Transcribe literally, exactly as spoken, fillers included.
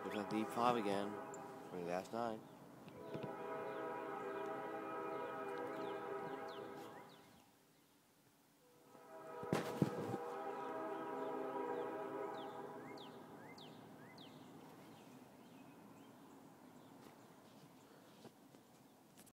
Looks like the E five again for the last night.